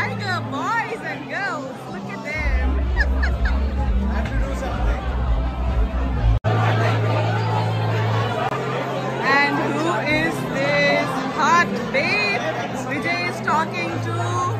tiger boys and girls. Look at them. I have to do something. And who is this hot babe Vijay is talking to?